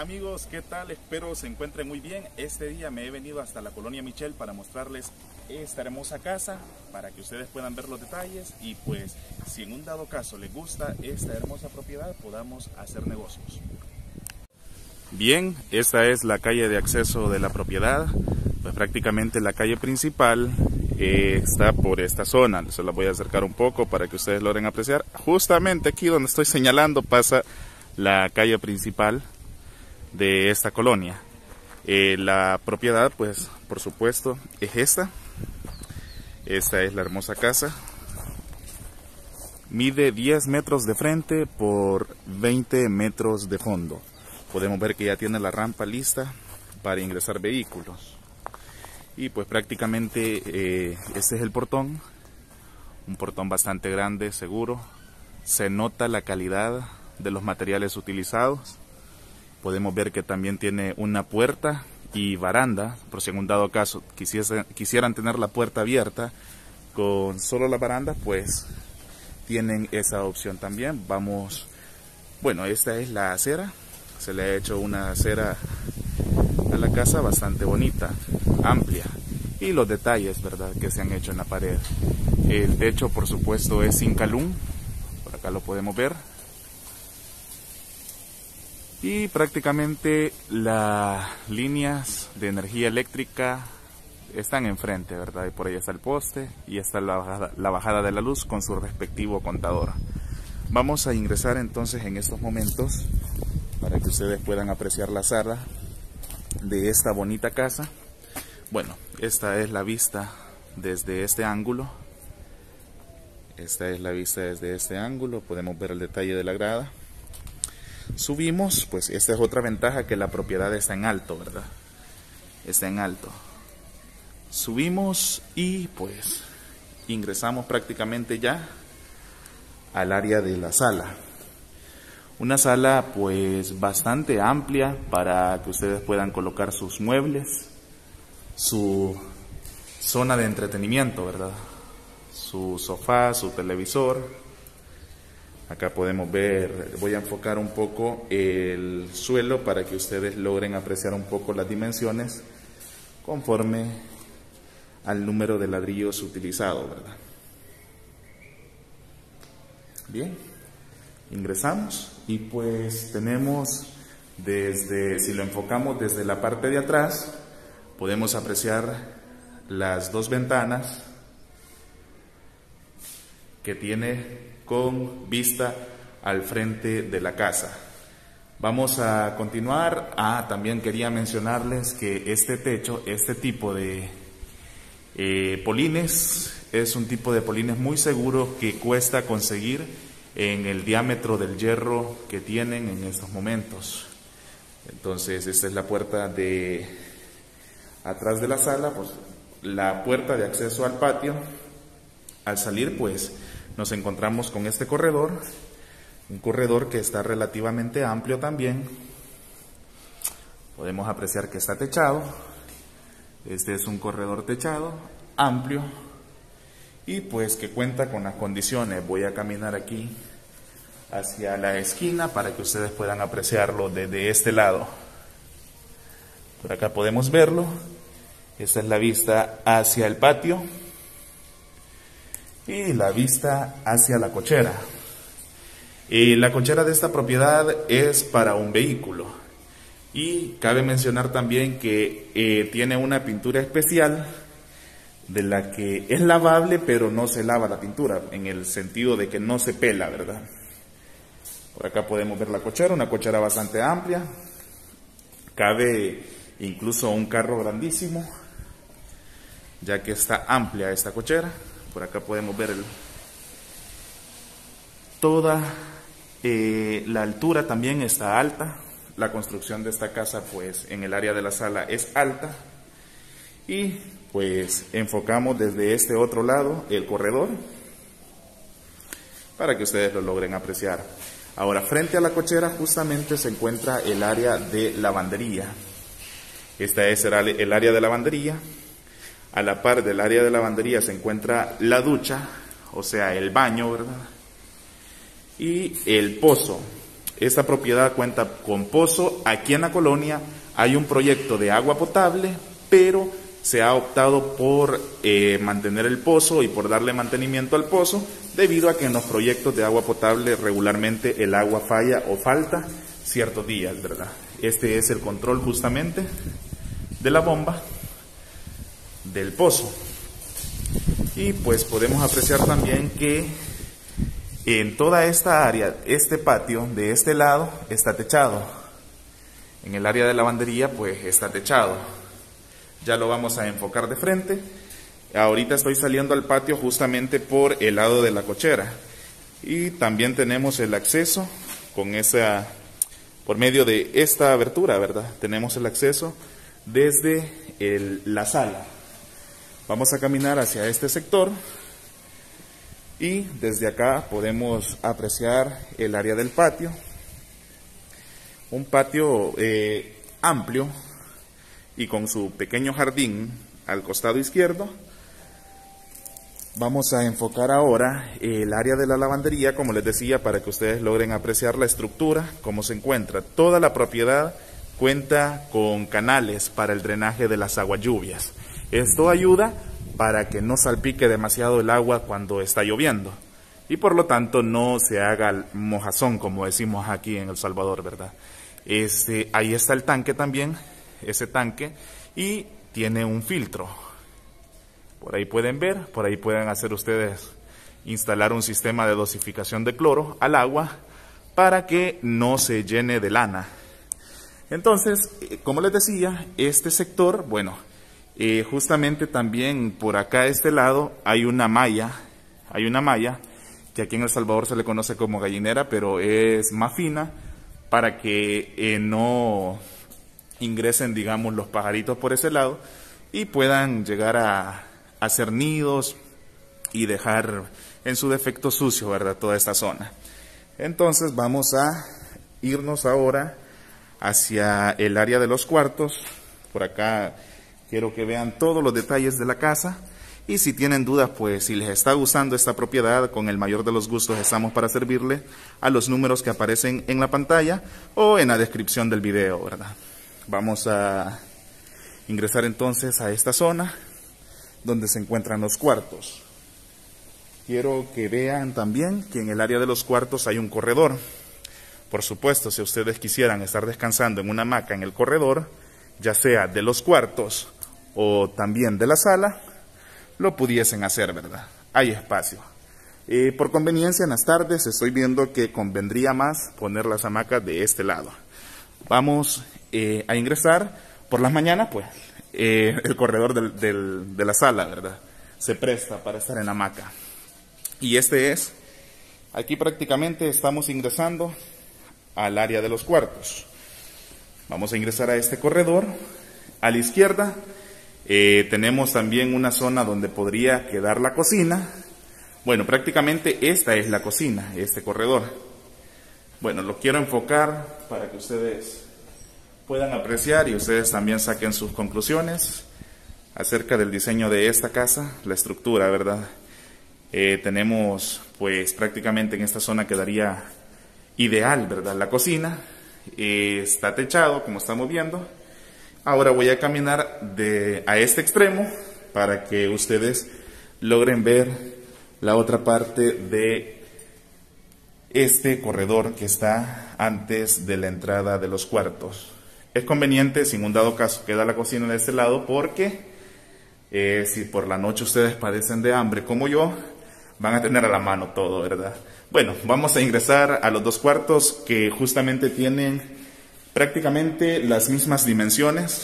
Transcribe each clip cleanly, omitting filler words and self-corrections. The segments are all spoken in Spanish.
Amigos, ¿qué tal? Espero se encuentren muy bien. Este día me he venido hasta la Colonia Michel para mostrarles esta hermosa casa, para que ustedes puedan ver los detalles y pues si en un dado caso les gusta esta hermosa propiedad podamos hacer negocios. Bien, esta es la calle de acceso de la propiedad, pues prácticamente la calle principal está por esta zona. Se la voy a acercar un poco para que ustedes logren apreciar. Justamente aquí donde estoy señalando pasa la calle principal de esta colonia. La propiedad, pues por supuesto es esta es la hermosa casa. Mide 10 metros de frente por 20 metros de fondo. Podemos ver que ya tiene la rampa lista para ingresar vehículos. Y pues prácticamente este es el portón. Un portón bastante grande, seguro. Se nota la calidad de los materiales utilizados. Podemos ver que también tiene una puerta y baranda, por si en un dado caso quisieran tener la puerta abierta con solo la baranda, pues tienen esa opción también. Bueno, esta es la acera, se le ha hecho una acera a la casa bastante bonita, amplia, y los detalles, ¿verdad?, que se han hecho en la pared. El techo, por supuesto, es sin calún, por acá lo podemos ver. Y prácticamente las líneas de energía eléctrica están enfrente, ¿verdad? Y por ahí está el poste y está la bajada de la luz con su respectivo contador. Vamos a ingresar entonces en estos momentos para que ustedes puedan apreciar la sala de esta bonita casa. Bueno, esta es la vista desde este ángulo. Esta es la vista desde este ángulo. Podemos ver el detalle de la grada. Subimos, pues esta es otra ventaja, que la propiedad está en alto, ¿verdad? Está en alto. Subimos y pues ingresamos prácticamente ya al área de la sala. Una sala pues bastante amplia para que ustedes puedan colocar sus muebles, su zona de entretenimiento, ¿verdad? Su sofá, su televisor. Acá podemos ver, voy a enfocar un poco el suelo para que ustedes logren apreciar un poco las dimensiones conforme al número de ladrillos utilizados, ¿verdad? Bien, ingresamos y pues tenemos si lo enfocamos desde la parte de atrás, podemos apreciar las dos ventanas que tiene con vista al frente de la casa. Vamos a continuar. También quería mencionarles que este techo, este tipo de polines, es un tipo de polines muy seguro que cuesta conseguir en el diámetro del hierro que tienen en estos momentos. Entonces esta es la puerta de atrás de la sala, pues la puerta de acceso al patio. Al salir pues nos encontramos con este corredor, un corredor que está relativamente amplio también. Podemos apreciar que está techado. Este es un corredor techado, amplio, y pues que cuenta con las condiciones. Voy a caminar aquí hacia la esquina para que ustedes puedan apreciarlo desde este lado. Por acá podemos verlo. Esta es la vista hacia el patio y la vista hacia la cochera. La cochera de esta propiedad es para un vehículo, y cabe mencionar también que tiene una pintura especial de la que es lavable, pero no se lava la pintura, en el sentido de que no se pela, ¿verdad? Por acá podemos ver la cochera, una cochera bastante amplia. Cabe incluso un carro grandísimo, ya que está amplia esta cochera. Por acá podemos ver toda la altura también está alta. La construcción de esta casa pues en el área de la sala es alta. Y pues enfocamos desde este otro lado el corredor para que ustedes lo logren apreciar. Ahora, frente a la cochera justamente se encuentra el área de lavandería. Esta es el área de lavandería. A la par del área de lavandería se encuentra la ducha, o sea, el baño, ¿verdad? Y el pozo. esta propiedad cuenta con pozo. Aquí en la colonia hay un proyecto de agua potable, pero se ha optado por mantener el pozo y por darle mantenimiento al pozo, debido a que en los proyectos de agua potable regularmente el agua falla o falta ciertos días, ¿verdad? Este es el control justamente de la bomba del pozo. Y pues podemos apreciar también que en toda esta área, este patio de este lado está techado. En el área de lavandería pues está techado. Ya lo vamos a enfocar de frente. Ahorita estoy saliendo al patio justamente por el lado de la cochera. Y también tenemos el acceso con por medio de esta abertura, ¿verdad? Tenemos el acceso desde la sala. Vamos a caminar hacia este sector y desde acá podemos apreciar el área del patio. Un patio amplio y con su pequeño jardín al costado izquierdo. Vamos a enfocar ahora el área de la lavandería, como les decía, para que ustedes logren apreciar la estructura, cómo se encuentra. Toda la propiedad cuenta con canales para el drenaje de las aguas lluvias. Esto ayuda para que no salpique demasiado el agua cuando está lloviendo y por lo tanto no se haga mojazón, como decimos aquí en El Salvador, ¿verdad? Ahí está el tanque también, ese tanque, y tiene un filtro. Por ahí pueden ver, por ahí pueden hacer ustedes instalar un sistema de dosificación de cloro al agua para que no se llene de lana. Entonces, como les decía, este sector, bueno, justamente también por acá a este lado hay una malla que aquí en El Salvador se le conoce como gallinera, pero es más fina para que no ingresen, digamos, los pajaritos por ese lado y puedan llegar a hacer nidos y dejar en su defecto sucio, ¿verdad?, toda esta zona. Entonces vamos a irnos ahora hacia el área de los cuartos. Por acá quiero que vean todos los detalles de la casa y si tienen dudas, pues si les está gustando esta propiedad, con el mayor de los gustos estamos para servirle a los números que aparecen en la pantalla o en la descripción del video, ¿verdad? Vamos a ingresar entonces a esta zona donde se encuentran los cuartos. Quiero que vean también que en el área de los cuartos hay un corredor. Por supuesto, si ustedes quisieran estar descansando en una hamaca en el corredor, ya sea de los cuartos o también de la sala, lo pudiesen hacer, ¿verdad? Hay espacio. Por conveniencia, en las tardes estoy viendo que convendría más poner las hamacas de este lado. Vamos a ingresar. Por las mañanas, pues, el corredor de la sala, ¿verdad?, se presta para estar en hamaca. Y aquí prácticamente estamos ingresando al área de los cuartos. Vamos a ingresar a este corredor. A la izquierda tenemos también una zona donde podría quedar la cocina. Bueno, prácticamente esta es la cocina, este corredor. Bueno, lo quiero enfocar para que ustedes puedan apreciar y ustedes también saquen sus conclusiones acerca del diseño de esta casa, la estructura, ¿verdad? Tenemos, pues prácticamente en esta zona quedaría ideal, ¿verdad?, la cocina. Está techado, como estamos viendo. Ahora voy a caminar a este extremo para que ustedes logren ver la otra parte de este corredor que está antes de la entrada de los cuartos. Es conveniente, si en un dado caso queda la cocina de este lado, porque si por la noche ustedes padecen de hambre como yo, van a tener a la mano todo, ¿verdad? Bueno, vamos a ingresar a los dos cuartos que justamente tienen prácticamente las mismas dimensiones.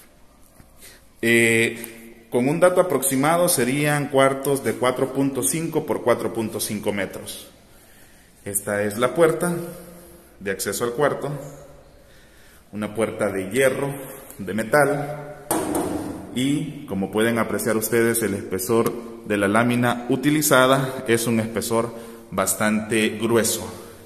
Con un dato aproximado serían cuartos de 4.5 por 4.5 metros. Esta es la puerta de acceso al cuarto. Una puerta de hierro, de metal, y como pueden apreciar ustedes, el espesor de la lámina utilizada es un espesor bastante grueso.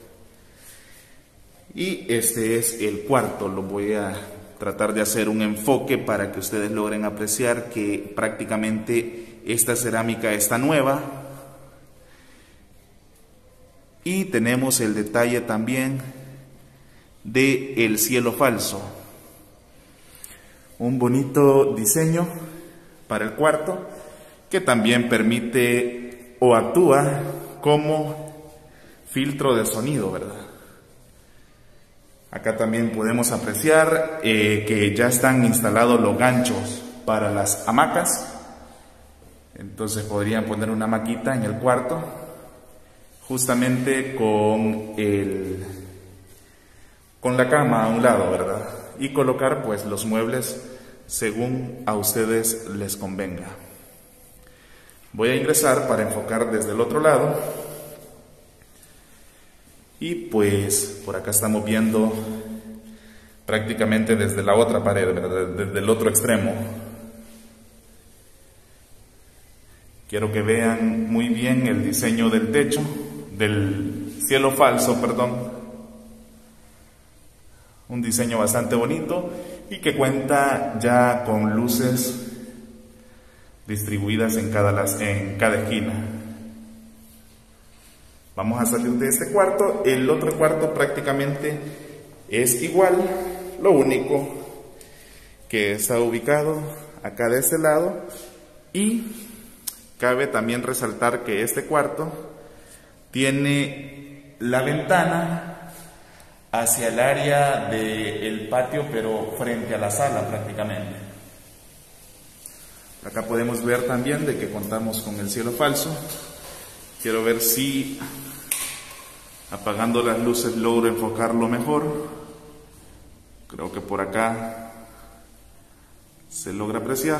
Y este es el cuarto. Lo voy a tratar de hacer un enfoque para que ustedes logren apreciar que prácticamente esta cerámica está nueva. Y tenemos el detalle también de el cielo falso. Un bonito diseño para el cuarto que también permite o actúa como filtro de sonido, ¿verdad? Acá también podemos apreciar que ya están instalados los ganchos para las hamacas. Entonces podrían poner una hamaquita en el cuarto, justamente con la cama a un lado, ¿verdad? Y colocar pues los muebles según a ustedes les convenga. Voy a ingresar para enfocar desde el otro lado. Y pues por acá estamos viendo prácticamente desde la otra pared, ¿verdad? Desde el otro extremo. Quiero que vean muy bien el diseño del techo, del cielo falso, perdón. Un diseño bastante bonito y que cuenta ya con luces distribuidas en cada esquina. Vamos a salir de este cuarto. El otro cuarto prácticamente es igual, lo único que está ubicado acá de este lado. Y cabe también resaltar que este cuarto tiene la ventana hacia el área del patio, pero frente a la sala prácticamente. Acá podemos ver también de que contamos con el cielo falso. Quiero ver si apagando las luces logro enfocarlo mejor. Creo que por acá se logra apreciar.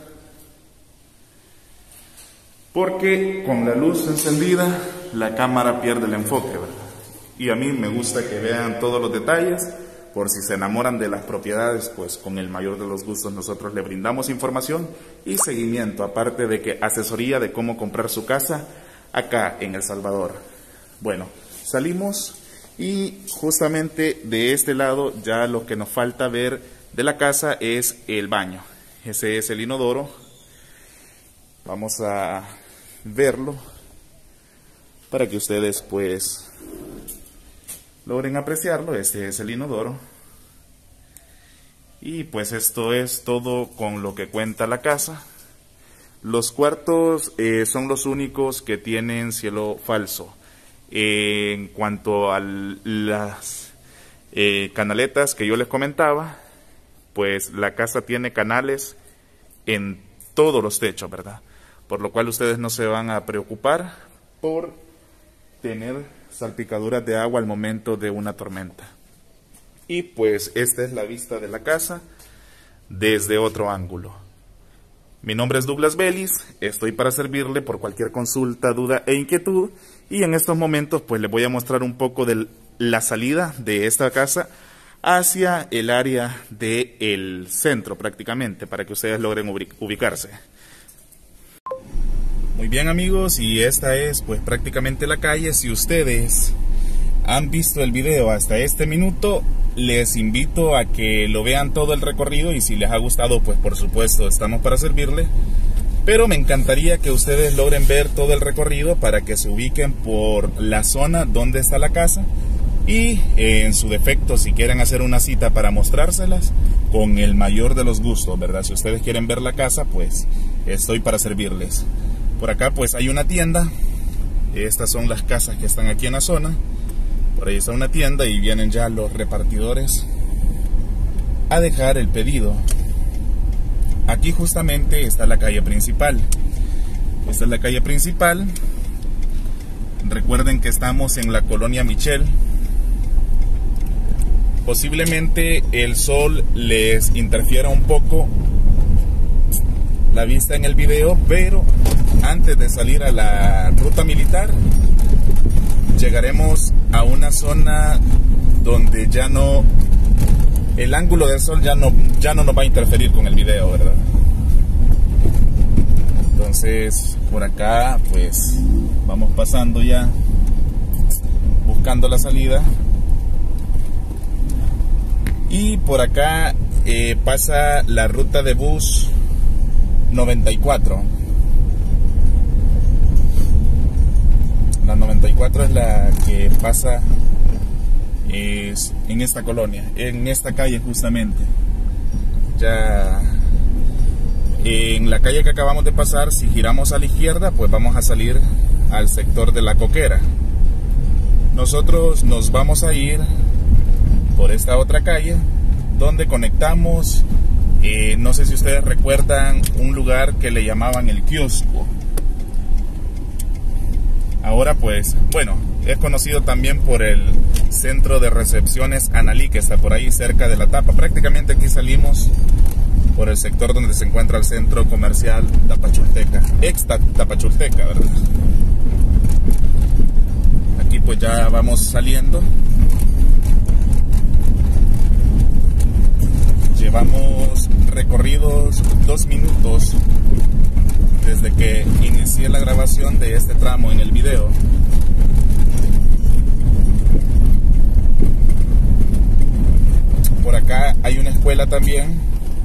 Porque con la luz encendida la cámara pierde el enfoque, ¿verdad? Y a mí me gusta que vean todos los detalles. Por si se enamoran de las propiedades, pues con el mayor de los gustos nosotros le brindamos información y seguimiento, aparte de que asesoría de cómo comprar su casa acá en El Salvador. Bueno, salimos y justamente de este lado ya lo que nos falta ver de la casa es el baño. Ese es el inodoro. Vamos a verlo para que ustedes pues logren apreciarlo. Este es el inodoro. Y pues esto es todo con lo que cuenta la casa. Los cuartos son los únicos que tienen cielo falso. En cuanto a las canaletas que yo les comentaba, pues la casa tiene canales en todos los techos, ¿verdad? Por lo cual ustedes no se van a preocupar por tener salpicaduras de agua al momento de una tormenta. Y pues esta es la vista de la casa desde otro ángulo. Mi nombre es Douglas Vélez, estoy para servirle por cualquier consulta, duda e inquietud. Y en estos momentos pues les voy a mostrar un poco de la salida de esta casa hacia el área del centro prácticamente, para que ustedes logren ubicarse. Muy bien amigos, y esta es pues prácticamente la calle. Si ustedes han visto el video hasta este minuto, les invito a que lo vean todo el recorrido, y si les ha gustado pues por supuesto estamos para servirle. Pero me encantaría que ustedes logren ver todo el recorrido para que se ubiquen por la zona donde está la casa. Y en su defecto, si quieren hacer una cita para mostrárselas, con el mayor de los gustos, ¿verdad? Si ustedes quieren ver la casa, pues estoy para servirles. Por acá pues hay una tienda. Estas son las casas que están aquí en la zona. Por ahí está una tienda y vienen ya los repartidores a dejar el pedido. Aquí justamente está la calle principal. Esta es la calle principal. Recuerden que estamos en la colonia Michel. Posiblemente el sol les interfiera un poco la vista en el video, pero antes de salir a la ruta militar llegaremos a una zona donde ya no, el ángulo del sol ya no nos va a interferir con el video, ¿verdad? Entonces por acá pues vamos pasando ya, buscando la salida. Y por acá pasa la ruta de bus 94. La 94 es la que pasa es en esta colonia, en esta calle justamente. Ya en la calle que acabamos de pasar, si giramos a la izquierda, pues vamos a salir al sector de La Coquera. Nosotros nos vamos a ir por esta otra calle donde conectamos, no sé si ustedes recuerdan, un lugar que le llamaban el kiosco. Ahora pues, bueno, es conocido también por el centro de recepciones Analí, que está por ahí cerca de la Tapa. Prácticamente aquí salimos por el sector donde se encuentra el centro comercial Tapachulteca, ex Tapachulteca, ¿verdad? Aquí pues ya vamos saliendo. Llevamos recorridos 2 minutos desde que inicié la grabación de este tramo en el video. Por acá hay una escuela también.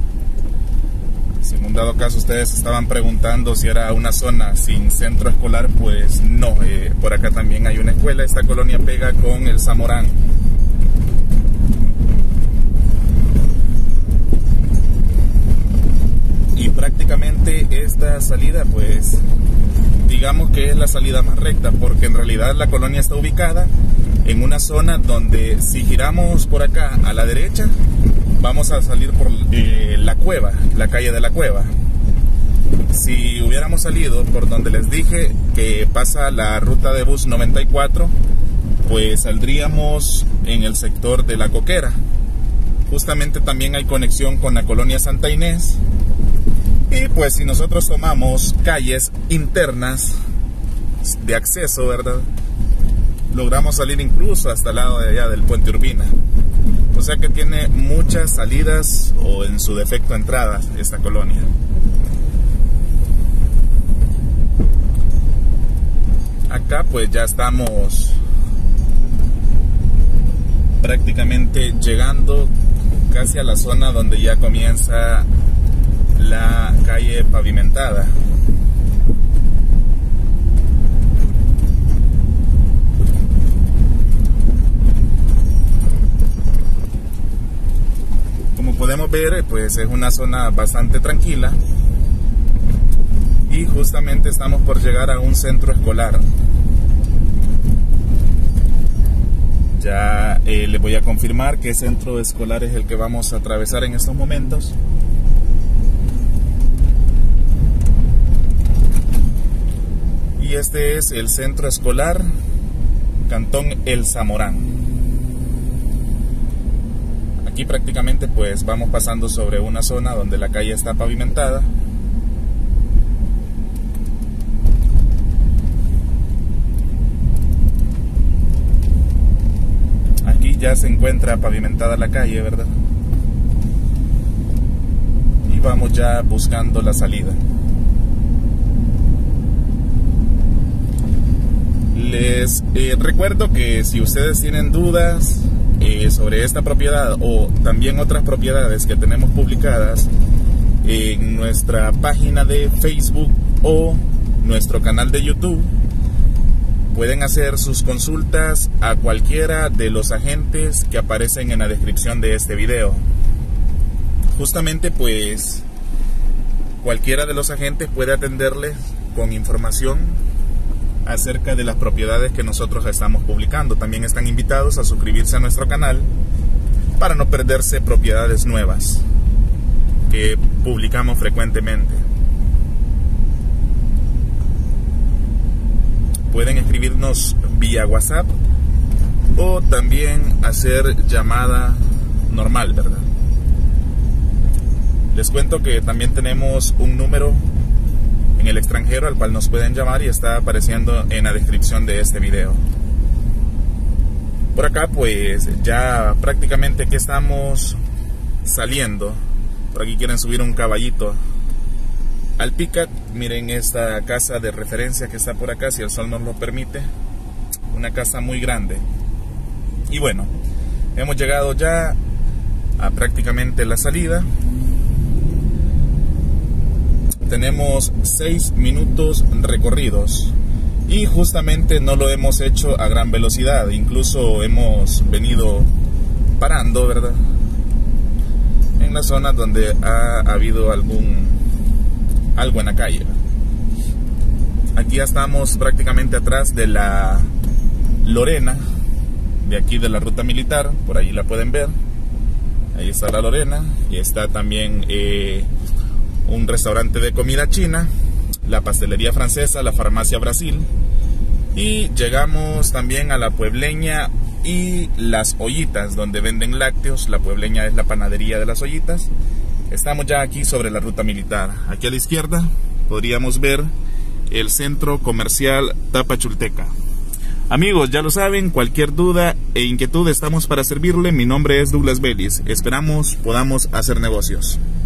Si en un dado caso ustedes estaban preguntando si era una zona sin centro escolar, pues no, por acá también hay una escuela. Esta colonia pega con el Zamorán. Y prácticamente esta salida, pues digamos que es la salida más recta, porque en realidad la colonia está ubicada en una zona donde si giramos por acá a la derecha, vamos a salir por la cueva, la calle de la cueva. Si hubiéramos salido por donde les dije que pasa la ruta de bus 94, pues saldríamos en el sector de La Coquera. Justamente también hay conexión con la colonia Santa Inés. Y pues si nosotros tomamos calles internas de acceso, ¿verdad?, logramos salir incluso hasta el lado de allá del Puente Urbina. O sea que tiene muchas salidas o en su defecto entradas esta colonia. Acá pues ya estamos prácticamente llegando casi a la zona donde ya comienza la calle pavimentada. Como podemos ver, pues es una zona bastante tranquila y justamente estamos por llegar a un centro escolar. Ya les voy a confirmar qué centro escolar es el que vamos a atravesar en estos momentos. Y este es el centro escolar Cantón El Zamorán. Aquí prácticamente pues vamos pasando sobre una zona donde la calle está pavimentada. Aquí ya se encuentra pavimentada la calle, ¿verdad? Y vamos ya buscando la salida. Les recuerdo que si ustedes tienen dudas sobre esta propiedad o también otras propiedades que tenemos publicadas en nuestra página de Facebook o nuestro canal de YouTube, pueden hacer sus consultas a cualquiera de los agentes que aparecen en la descripción de este video. Justamente pues cualquiera de los agentes puede atenderles con información acerca de las propiedades que nosotros estamos publicando. También están invitados a suscribirse a nuestro canal para no perderse propiedades nuevas que publicamos frecuentemente. Pueden escribirnos vía WhatsApp o también hacer llamada normal, ¿verdad? Les cuento que también tenemos un número en el extranjero al cual nos pueden llamar y está apareciendo en la descripción de este video. Por acá pues ya prácticamente que estamos saliendo. Por aquí quieren subir un caballito al Picat. Miren esta casa de referencia que está por acá, si el sol nos lo permite. Una casa muy grande. Y bueno, hemos llegado ya a prácticamente la salida. Tenemos 6 minutos recorridos Y justamente no lo hemos hecho a gran velocidad, incluso hemos venido parando, ¿verdad?, en las zonas donde ha habido algo en la calle. Aquí ya estamos prácticamente atrás de la Lorena, de aquí de la ruta militar, por ahí la pueden ver. Ahí está la Lorena, y está también un restaurante de comida china, la pastelería francesa, la farmacia Brasil, y llegamos también a la Puebleña y las Ollitas, donde venden lácteos. La Puebleña es la panadería de las Ollitas. Estamos ya aquí sobre la ruta militar. Aquí a la izquierda podríamos ver el centro comercial Tapachulteca. Amigos, ya lo saben, cualquier duda e inquietud estamos para servirle. Mi nombre es Douglas Vélez. Esperamos podamos hacer negocios.